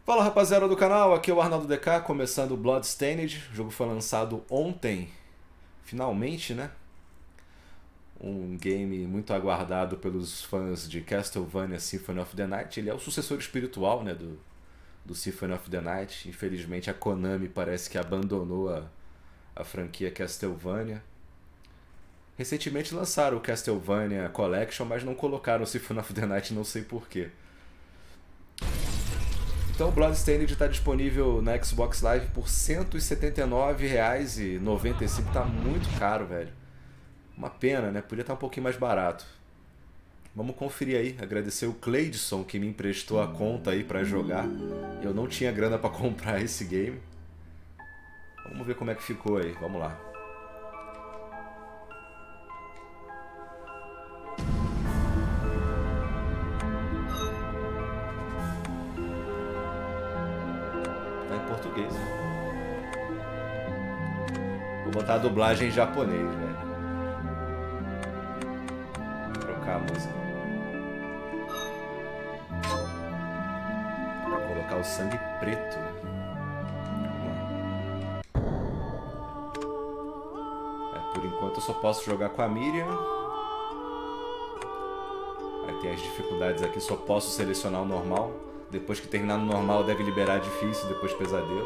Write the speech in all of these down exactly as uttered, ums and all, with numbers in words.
Fala rapaziada do canal, aqui é o Arnaldo D K, começando o Bloodstained. O jogo foi lançado ontem, finalmente, né? Um game muito aguardado pelos fãs de Castlevania Symphony of the Night. Ele é o sucessor espiritual, né, do, do Symphony of the Night. Infelizmente a Konami parece que abandonou a, a franquia Castlevania. Recentemente lançaram o Castlevania Collection, mas não colocaram o Symphony of the Night, não sei porquê. Então o Bloodstained está disponível na Xbox Live por cento e setenta e nove reais e noventa e cinco centavos. Tá muito caro, velho. Uma pena, né? Podia estar um pouquinho mais barato. Vamos conferir aí. Agradecer o Cleidson que me emprestou a conta aí para jogar. Eu não tinha grana para comprar esse game. Vamos ver como é que ficou aí. Vamos lá. Português. Vou botar a dublagem em japonês, velho. Vou trocar a música. Vou colocar o sangue preto. É, por enquanto eu só posso jogar com a Miriam. Aí tem as dificuldades aqui, só posso selecionar o normal. Depois que terminar no normal deve liberar difícil, depois pesadelo.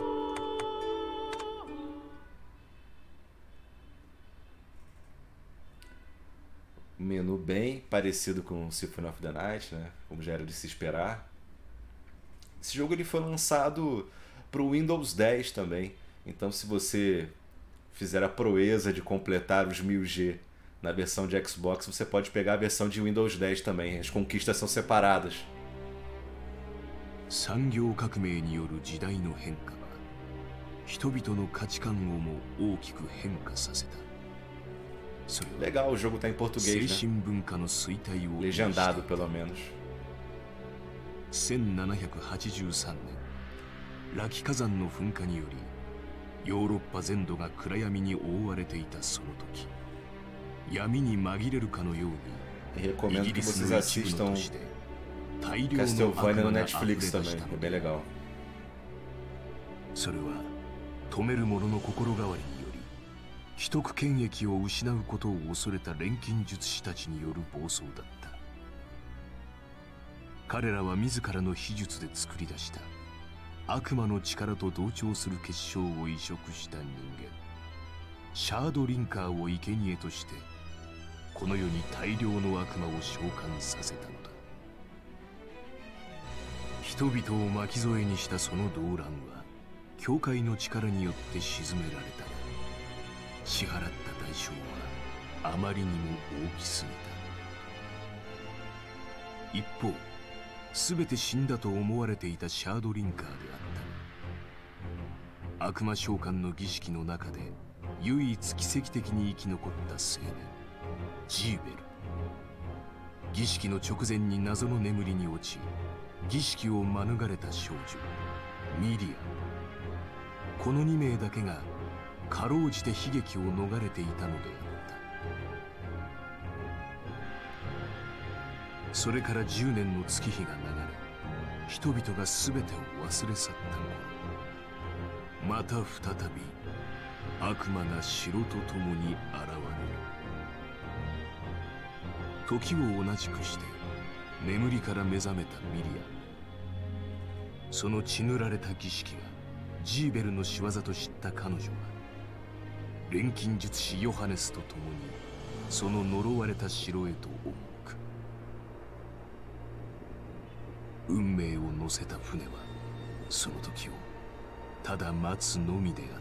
Um menu bem parecido com o Symphony of the Night, né? Como já era de se esperar. Esse jogo ele foi lançado para o Windows dez também. Então se você fizer a proeza de completar os mil G na versão de Xbox, você pode pegar a versão de Windows dez também. As conquistas são separadas. 産業革命による時代の変化は人々の価値観をも大きく変化させた。それは Legal, o jogo tá em português, 精神文化の衰退を legendado pelo menos. せんななひゃくはちじゅうさんねん、ラキ火山の噴火によりヨーロッパ全土が暗闇に覆われていたその時、闇に紛れるかのように Recomendo イギ que リス vocês の一部 assistam の都市で Castlevania no Netflix também, é bem legal. それは止める者の心変わりにより既得権益を失うことを恐れた錬金術師たちによる暴走だった。彼らは自らの秘術で作り出した悪魔の力と同調する結晶を移植した人間シャードリンカーを生贄としてこの世に大量の悪魔を召喚させたのだ。人々を巻き添えにしたその動乱は教会の力によって鎮められたが、支払った代償はあまりにも大きすぎた。一方、全て死んだと思われていたシャードリンカーであった。悪魔召喚の儀式の中で唯一奇跡的に生き残った青年ジーベル。儀式の直前に謎の眠りに落ち儀式を免れた少女ミリア。このに名だけがかろうじて悲劇を逃れていたのであった。それからじゅうねんの月日が流れ、人々が全てを忘れ去った頃、また再び悪魔が城と共に現れる。時を同じくして眠りから目覚めたミリア。その血塗られた儀式がジーベルの仕業と知った彼女は錬金術師ヨハネスと共にその呪われた城へと赴く。運命を乗せた船はその時をただ待つのみであった。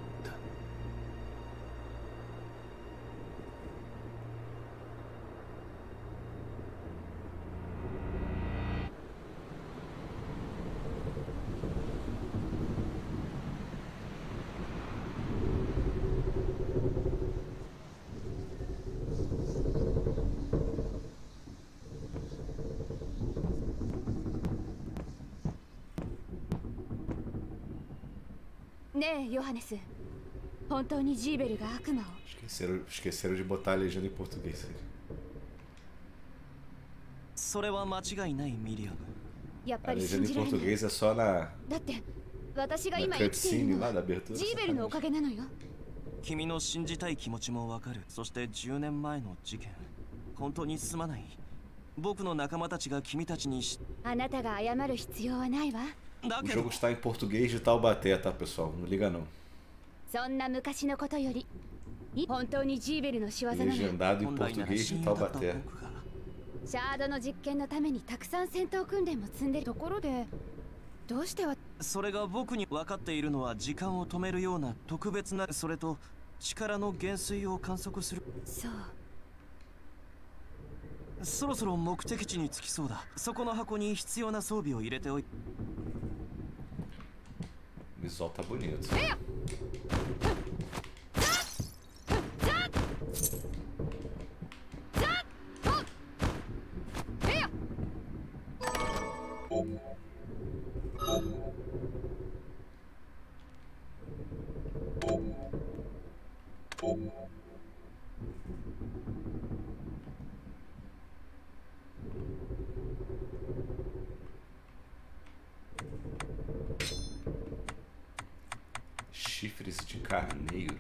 ねえヨハネス、本当にジーベルが悪魔を Esqueceram, esqueceram de botar a legenda em português. それは間違いないミリアム。 やっ A ぱり legenda 信 em じられない。 português é só na, だって私が na 今生きている cutscene の lá は da abertura. ジーベルのおかげなのよ。 君の信じたい気持ちもわかる。そしてじゅうねんまえの事件、本当にすまない。僕の仲間たちが君たちにし、 あなたが謝る必要はないわ。 だ O けど jogo está em português de Taubaté, tá, pessoal? Não liga não. そんな昔のことより、本当にジーベルの仕業なのよ。 Legendado em 本来なら português de 親友だった Taubaté. 僕がシャードの実験のためにたくさん戦闘訓練も積んでるところで、どうしてはそれが僕に分かっているのは時間を止めるような特別な、それと力の減衰を観測する。 そう。 そろそろ目的地に着きそうだ。そこの箱に必要な装備を入れておいて。 O visual tá bonito. Chifres de carneiro.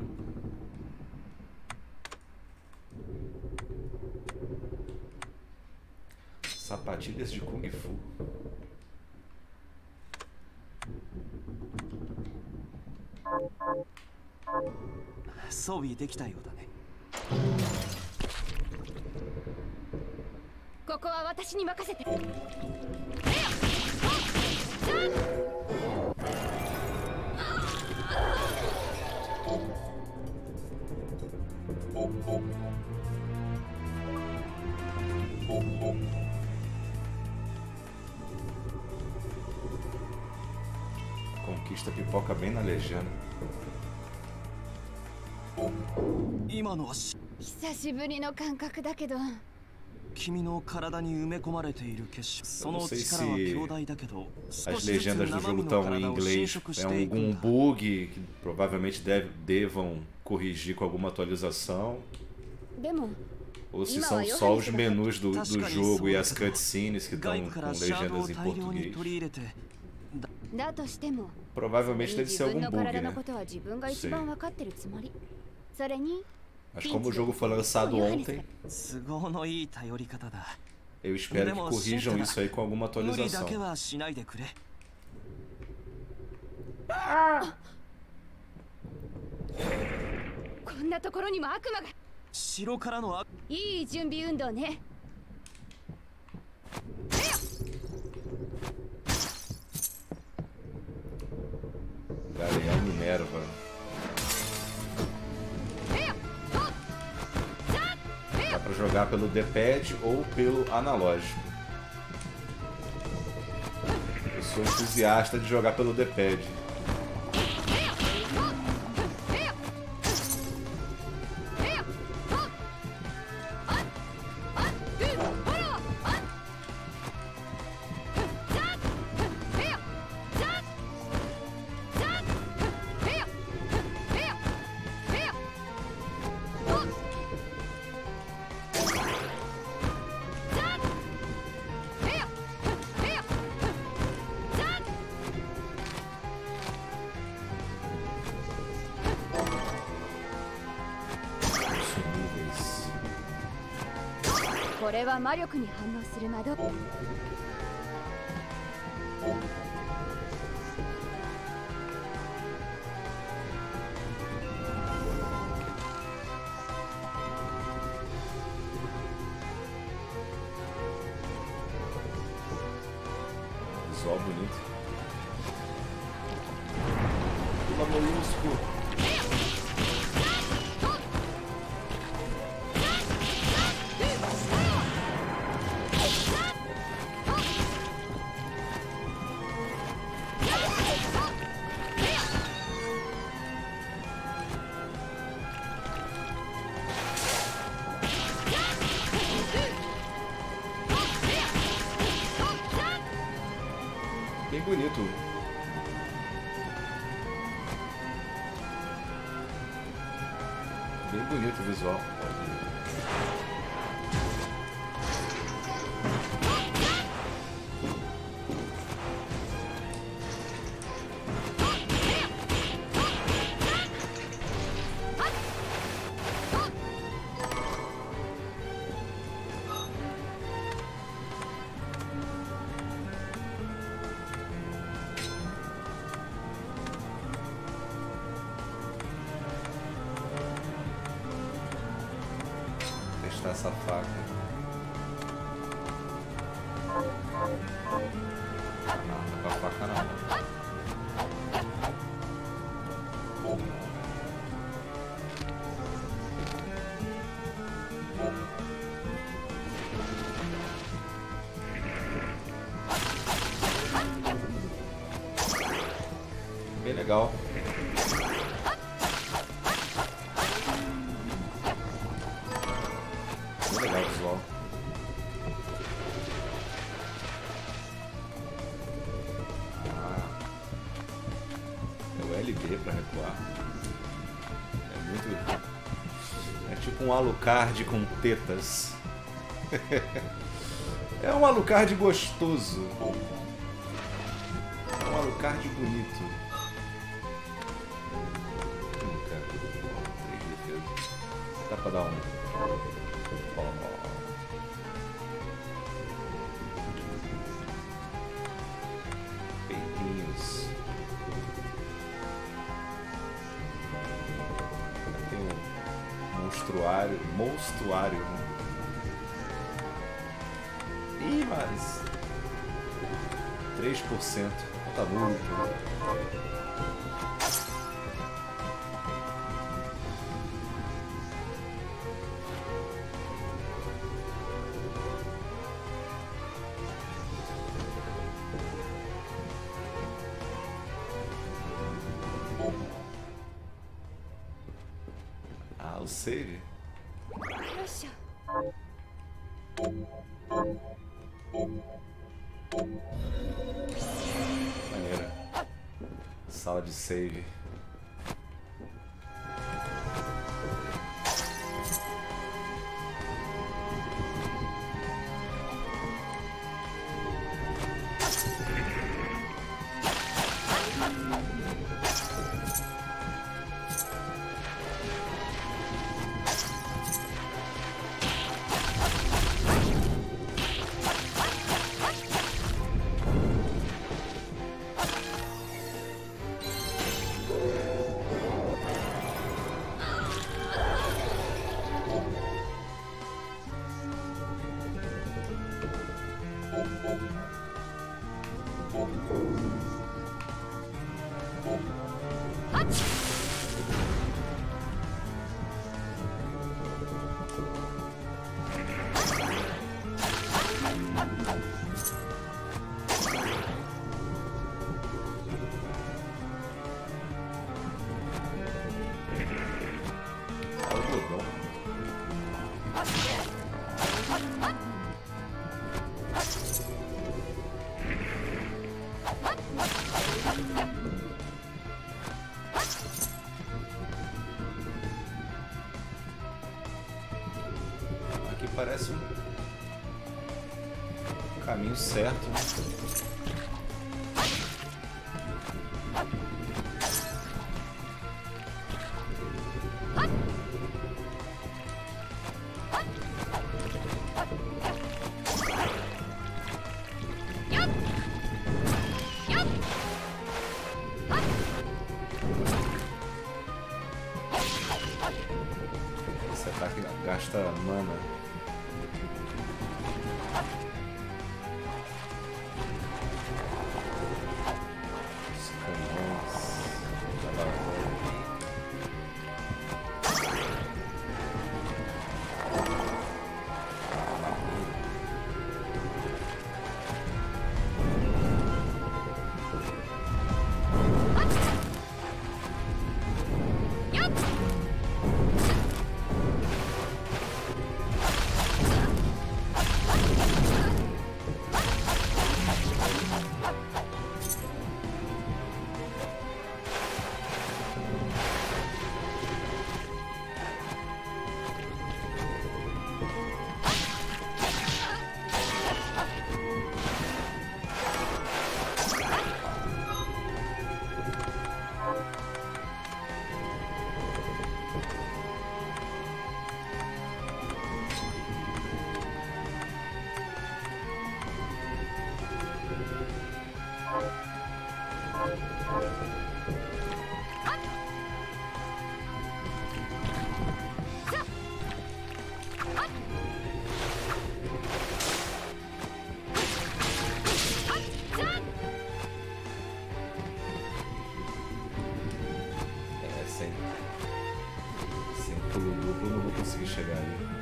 Sapatilhas de Kung Fu. Ah, 装備できたようだね。 ここは私に任せて。 Conquista pipoca bem na legenda. 今のはし久しぶりの感覚だけど、 君の体に埋め込まれている結晶。その sei 力は se 強大だけど、 As 少しずつ legendas do 生 jogo 身の estão em 体を侵 inglês. 食し É ていく algum んだ。 bug que provavelmente deve, devam corrigir com alguma atualização. でも Ou se são só os menus do, do jogo e as cutscenes que estão 外部から com シャードを legendas em 大量に português. 取り入れて、だだとしても、 Provavelmente deve 自 ser 分 algum の bug, 体の né? ことは自分が一番分かってるつもり。それに Mas como o jogo foi lançado ontem, 都合のいい頼り方だ。 eu espero que corrijam isso aí com alguma 無理だけ atualização. はしないでくれ。 こんなところにも悪魔が。 城からの悪いい準備運動ね。 Galeão Minerva. Dá pra jogar pelo D-pad ou pelo analógico. Eu sou entusiasta de jogar pelo D-pad. Níveis. これは魔力に反応する窓。 Visual bonito. Pula molusco. Bem bonito. Bem bonito o visual. essa faca. Não, com a faca não. Bem legal. Bem legal o visual. Ah, é o L B para recuar. É muito. É tipo um Alucard com tetas. É um Alucard gostoso. É um Alucard bonito. Dá pra dar um. Oh. Peitinhos. Tem um monstruário. Monstruário, né? Ih, mas. três por cento. Tá muito. O save. Maneira. Sala de save. Aqui parece um caminho certo, né? Esse ataque gasta mana. Os canhões. chegar ali.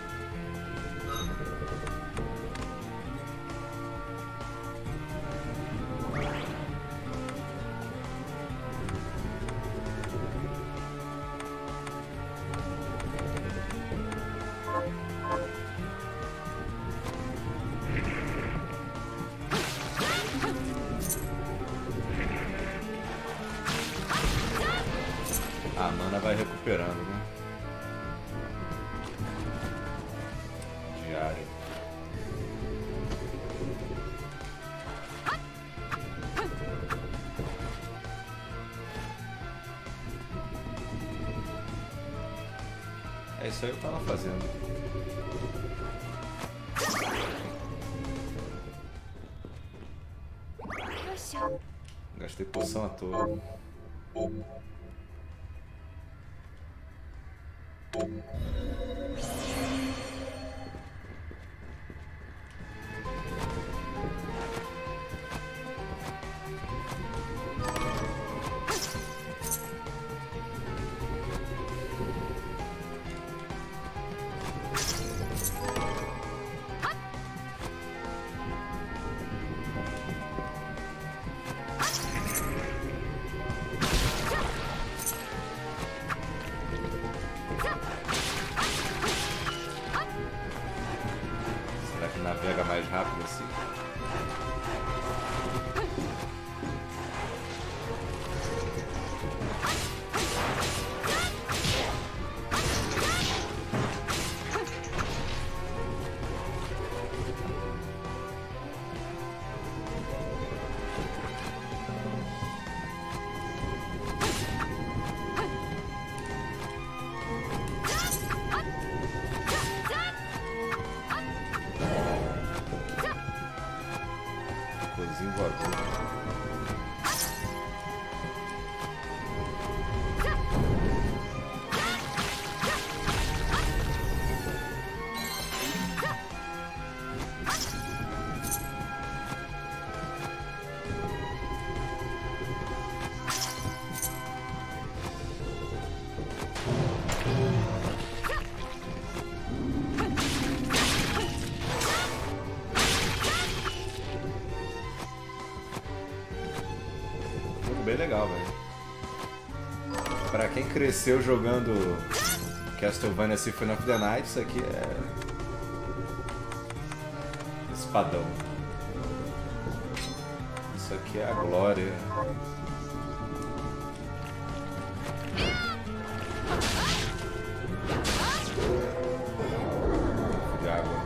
A mana vai recuperando, né? Diário. É isso aí que eu tava fazendo. Gastei poção à toa. Navega mais rápido assim. Bem legal, velho. Pra quem cresceu jogando Castlevania Symphony of the Night, isso aqui é espadão. Isso aqui é a glória. De água.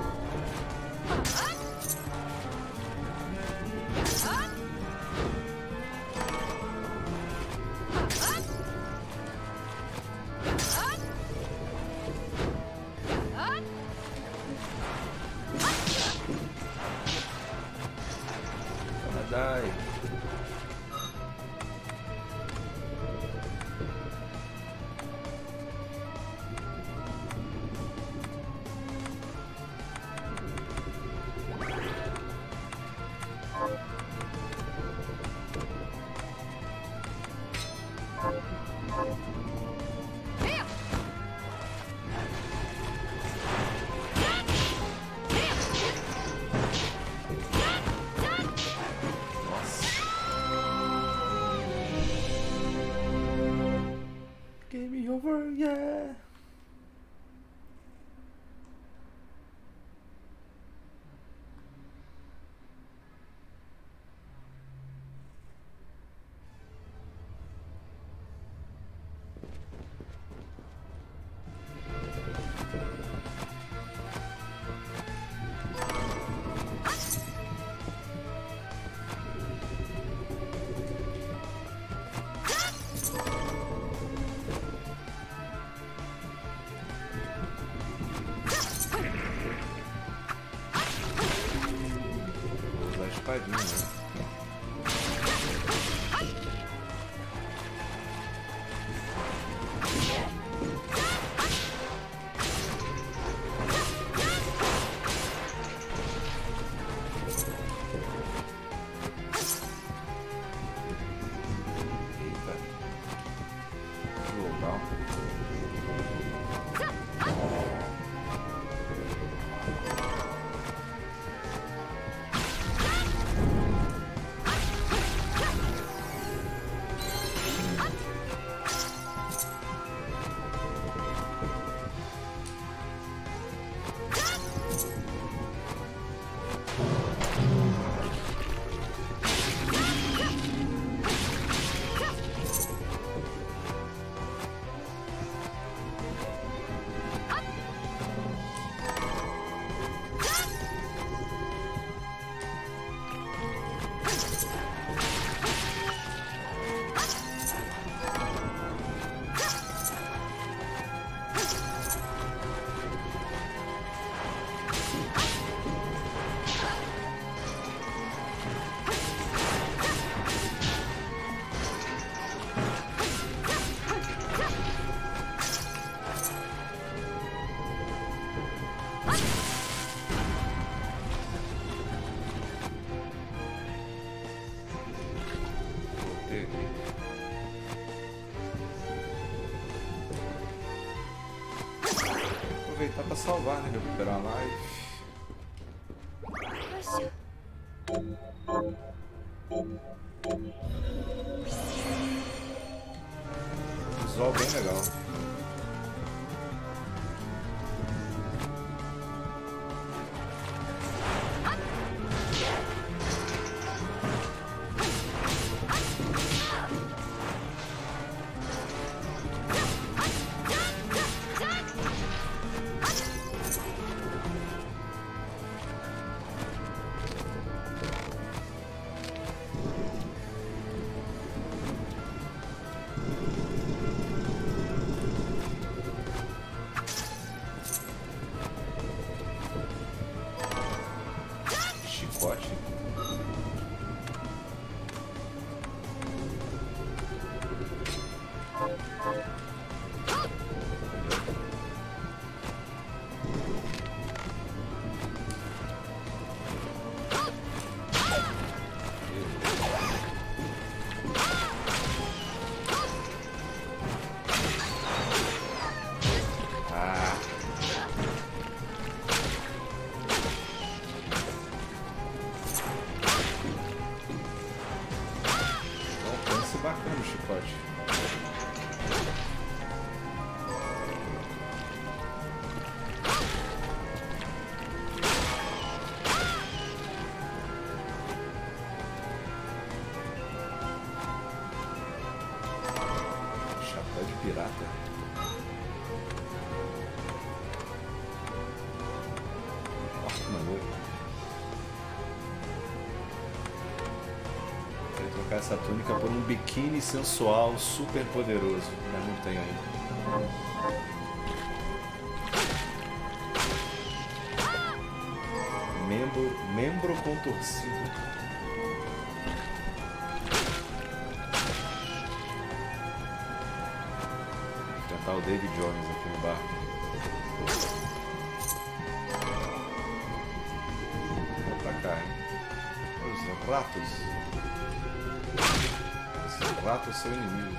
Dai. Game over, yeah. Espadinha, né? Eita. Global. pra salvar, né? Recuperar a live. よいしょ。 Visual bem legal. Chicote. Bacana o chicote. Chapéu de pirata. Ó, que maneiro. Trocar essa túnica por um biquíni sensual super poderoso, mas não tem ainda. Membro, membro contorcido. Já tá o David Jones aqui no barco. Vou pra cá, hein? Os ratos. Esses ratos são inimigos.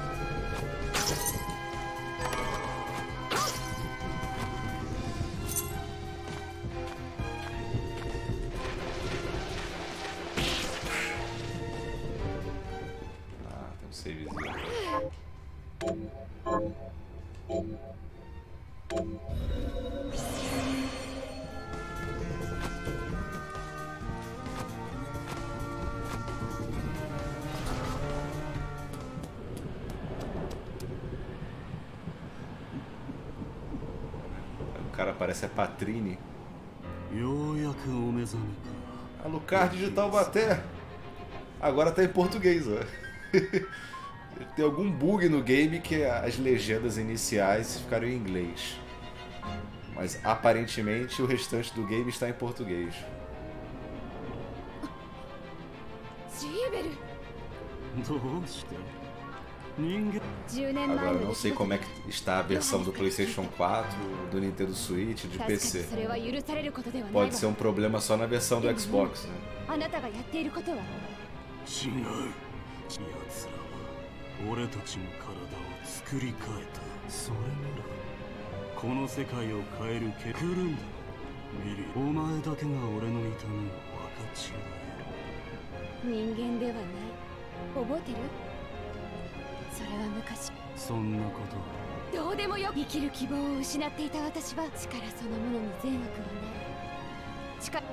Ah, tem um savezinho. O cara parece a Patrine. Alucard de Taubaté. Agora tá em português, ó. Tem algum bug no game que as legendas iniciais ficaram em inglês. Mas aparentemente o restante do game está em português. Agora eu não sei como é que está a versão do PlayStation quatro, do Nintendo Switch, de P C. Pode ser um problema só na versão do Xbox, né? 俺たちの体を作り変えた。それならこの世界を変えるけ来るんだ。ミリ、お前だけが俺の痛みを分かち合える。 人間ではない。覚えてる？それは昔。 そんなことはどうでもよ。生きる希望を失っていた私は力そのものに善悪はない。力。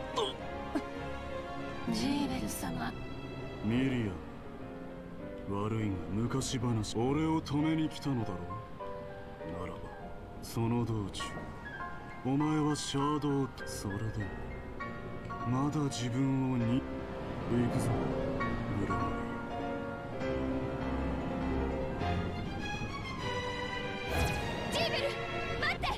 ジーベル様。 ミリア。 悪いが昔話俺を止めに来たのだろう。ならばその道中お前はシャドウそれでもまだ自分をに行くぞブルー。 ジーベル待って。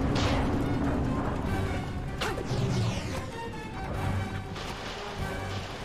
お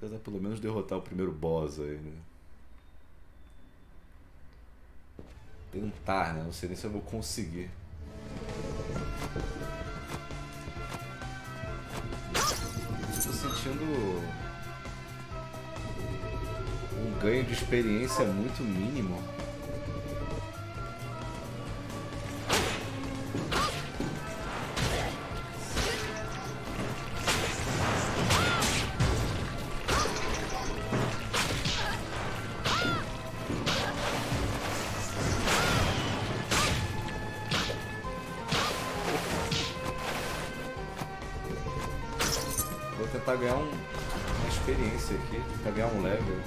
Tentar pelo menos derrotar o primeiro boss aí, né? Tentar, né? Não sei nem se eu vou conseguir. Estou sentindo um ganho de experiência muito mínimo. Tentar ganhar um, uma experiência aqui, tentar ganhar um level.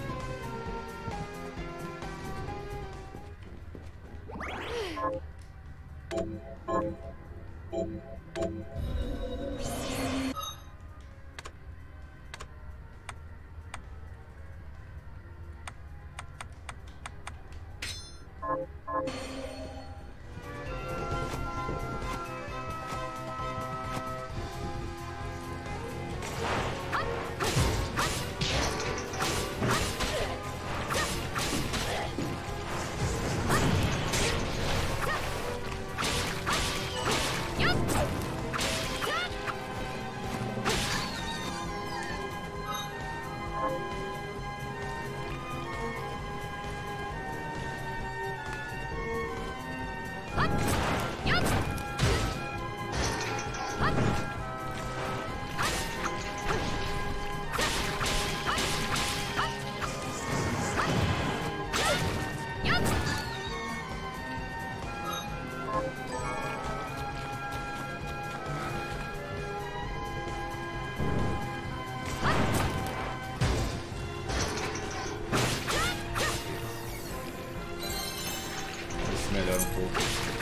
Melhor um pouco.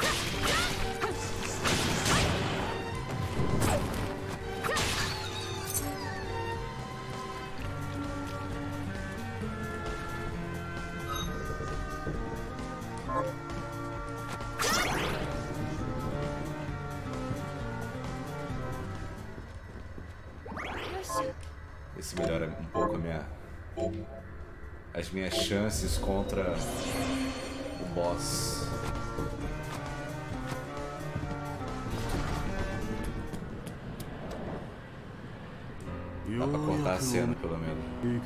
Esse melhora um pouco a minha, as minhas chances contra o boss. Dá pra cortar a cena, pelo menos.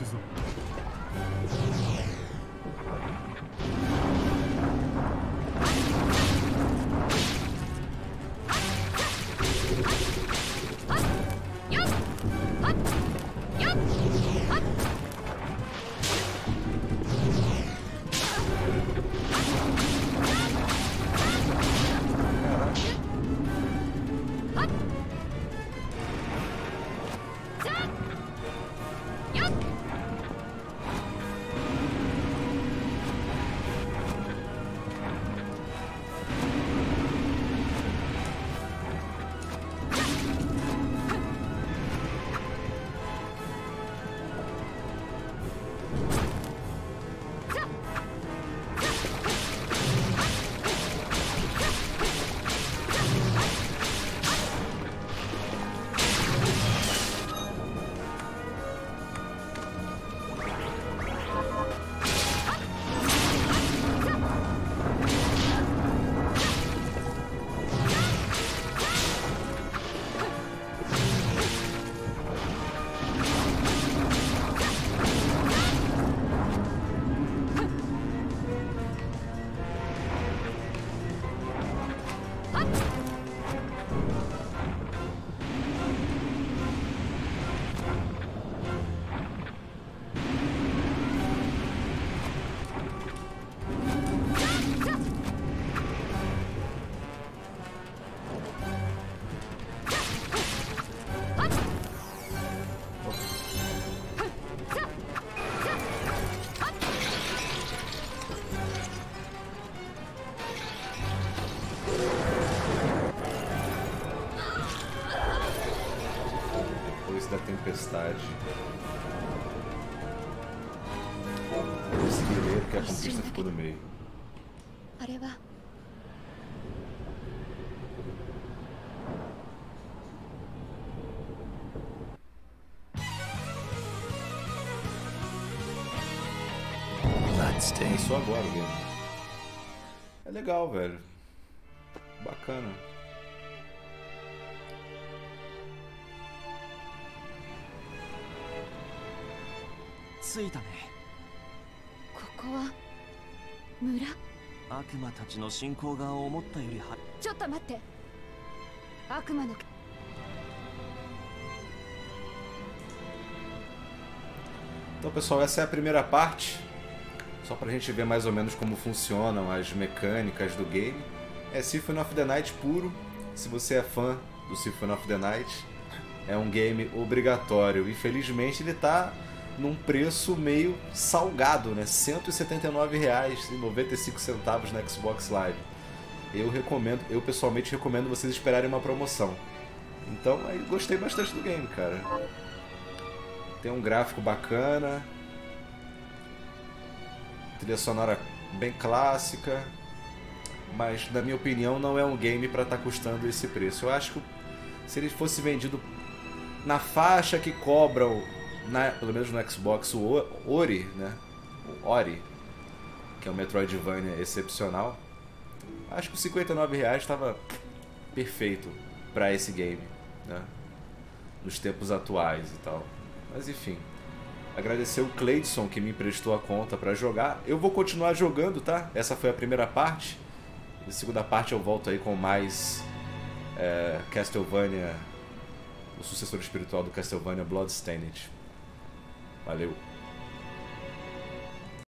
Da tempestade. Eu consegui ler porque a conquista ficou no meio. Bloodstained. Começou agora o game. É legal, velho. Bacana. Tsuita ne. ここは村？ 悪魔たちの進行が思ったよりは。 ちょっと待って。悪魔の Então, pessoal, essa é a primeira parte. Só pra gente ver mais ou menos como funcionam as mecânicas do game. É Symphony of the Night puro. Se você é fã do Symphony of the Night, é um game obrigatório. Infelizmente ele tá num preço meio salgado, né? cento e setenta e nove reais e noventa e cinco centavos na Xbox Live. Eu recomendo, eu pessoalmente recomendo vocês esperarem uma promoção. Então, aí gostei bastante do game, cara. Tem um gráfico bacana, trilha sonora bem clássica, mas na minha opinião não é um game para estar custando esse preço. Eu acho que se ele fosse vendido na faixa que cobram, na, pelo menos no Xbox, o Ori, né? O Ori, que é um Metroidvania excepcional, acho que os cinquenta e nove reais estava perfeito para esse game, né? Nos tempos atuais e tal. Mas enfim, agradecer o Cleidson que me emprestou a conta para jogar. Eu vou continuar jogando, tá? Essa foi a primeira parte. Na segunda parte eu volto aí com mais é, Castlevania, o sucessor espiritual do Castlevania, Bloodstained. Valeu!